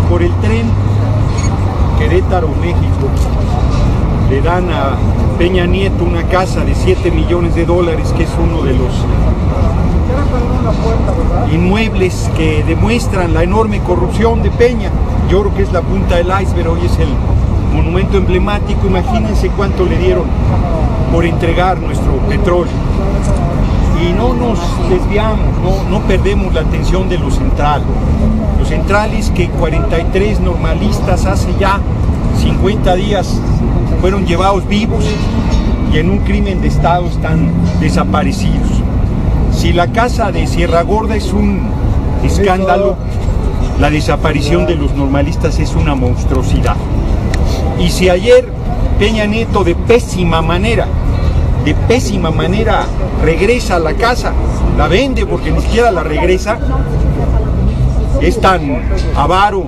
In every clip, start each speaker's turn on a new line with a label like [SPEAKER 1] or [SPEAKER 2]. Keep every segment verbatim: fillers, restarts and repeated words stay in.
[SPEAKER 1] por el tren Querétaro, México, le dan a Peña Nieto una casa de siete millones de dólares, que es uno de los inmuebles que demuestran la enorme corrupción de Peña. Yo creo que es la punta del iceberg, hoy es el monumento emblemático. Imagínense cuánto le dieron por entregar nuestro petróleo. Y no nos desviamos, no, no perdemos la atención de lo central. Lo central es que cuarenta y tres normalistas hace ya cincuenta días fueron llevados vivos y en un crimen de Estado están desaparecidos. Si la casa de Sierra Gorda es un escándalo, la desaparición de los normalistas es una monstruosidad. Y si ayer Peña Nieto de pésima manera, de pésima manera regresa a la casa, la vende porque ni siquiera la regresa, es tan avaro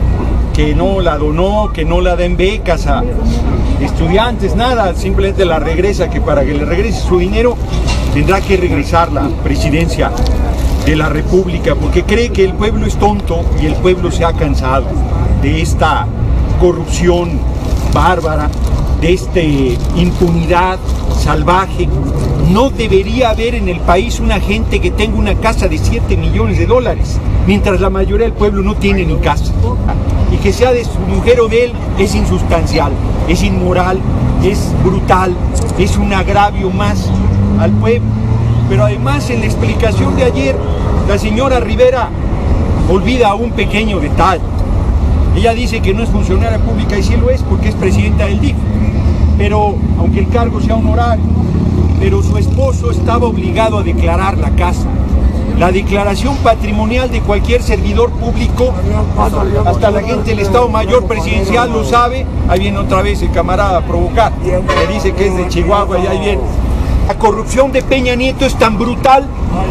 [SPEAKER 1] que no la donó, que no la da en becas a estudiantes, nada, simplemente la regresa, que para que le regrese su dinero tendrá que regresar la presidencia de la República, porque cree que el pueblo es tonto y el pueblo se ha cansado de esta corrupción bárbara, de esta impunidad salvaje. No debería haber en el país una gente que tenga una casa de siete millones de dólares, mientras la mayoría del pueblo no tiene ni casa. Y que sea de su mujer o de él es insustancial, es inmoral, es brutal, es un agravio más al pueblo. Pero además, en la explicación de ayer, la señora Rivera olvida un pequeño detalle. Ella dice que no es funcionaria pública, y sí lo es porque es presidenta del D I F, pero aunque el cargo sea honorario, pero su esposo estaba obligado a declarar la casa. La declaración patrimonial de cualquier servidor público, hasta la gente del Estado Mayor Presidencial lo sabe. Ahí viene otra vez el camarada a provocar, que dice que es de Chihuahua, y ahí viene. La corrupción de Peña Nieto es tan brutal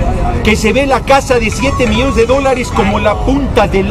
[SPEAKER 1] que se ve la casa de siete millones de dólares como la punta del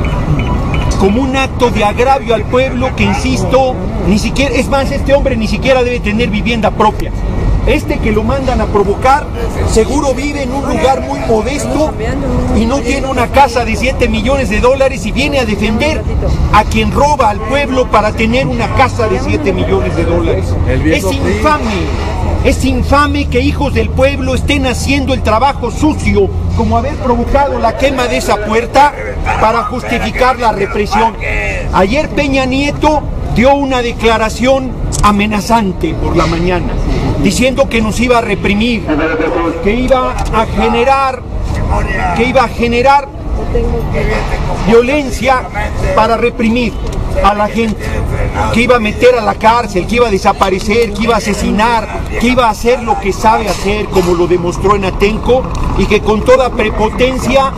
[SPEAKER 1] iceberg, como un acto de agravio al pueblo que, insisto, ni siquiera, es más, este hombre ni siquiera debe tener vivienda propia. Este que lo mandan a provocar seguro vive en un lugar muy modesto y no tiene una casa de siete millones de dólares y viene a defender a quien roba al pueblo para tener una casa de siete millones de dólares. Es infame, es infame que hijos del pueblo estén haciendo el trabajo sucio, como haber provocado la quema de esa puerta para justificar la represión. Ayer Peña Nieto dio una declaración amenazante por la mañana, diciendo que nos iba a reprimir, que iba a generar, que iba a generar violencia para reprimir a la gente, que iba a meter a la cárcel, que iba a desaparecer, que iba a asesinar, que iba a hacer lo que sabe hacer, como lo demostró en Atenco, y que con toda prepotencia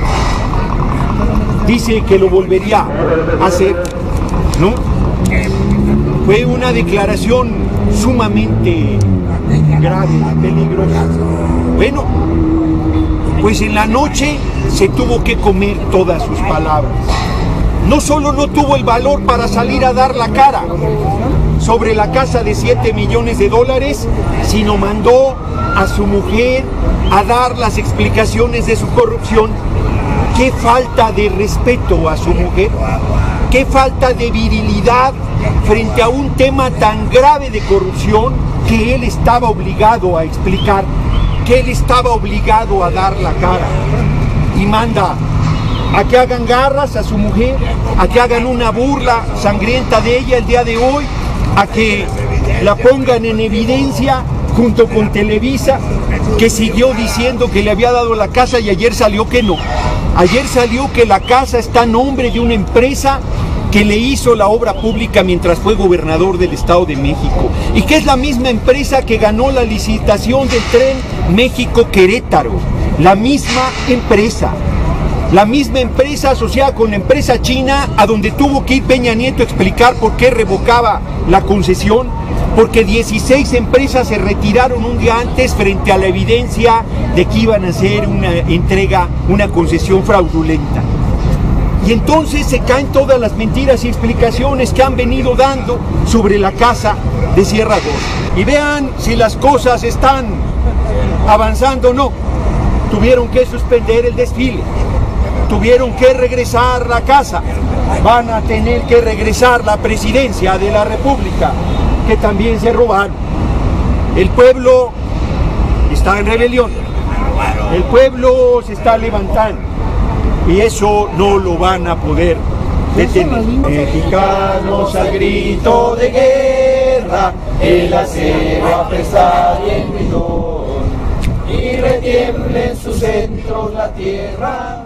[SPEAKER 1] dice que lo volvería a hacer, ¿no? Fue una declaración sumamente grave, peligrosa. Bueno, pues en la noche se tuvo que comer todas sus palabras. No solo no tuvo el valor para salir a dar la cara sobre la casa de siete millones de dólares, sino mandó a su mujer a dar las explicaciones de su corrupción. ¡Qué falta de respeto a su mujer! ¡Qué falta de virilidad frente a un tema tan grave de corrupción que él estaba obligado a explicar, que él estaba obligado a dar la cara! Y manda a que hagan garras a su mujer, a que hagan una burla sangrienta de ella el día de hoy, a que la pongan en evidencia junto con Televisa, que siguió diciendo que le había dado la casa y ayer salió que no. Ayer salió que la casa está a nombre de una empresa que le hizo la obra pública mientras fue gobernador del Estado de México, y que es la misma empresa que ganó la licitación del tren México-Querétaro, la misma empresa. La misma empresa asociada con la empresa china, a donde tuvo que ir Peña Nieto a explicar por qué revocaba la concesión, porque dieciséis empresas se retiraron un día antes frente a la evidencia de que iban a hacer una entrega, una concesión fraudulenta. Y entonces se caen todas las mentiras y explicaciones que han venido dando sobre la casa de Sierra Gorda. Y vean si las cosas están avanzando o no. Tuvieron que suspender el desfile, tuvieron que regresar a la casa, van a tener que regresar la presidencia de la República, que también se robaron. El pueblo está en rebelión, el pueblo se está levantando y eso no lo van a poder detener. Mexicanos al grito de guerra, el acero apresta y en vigor, y retiembla en sus centros la tierra.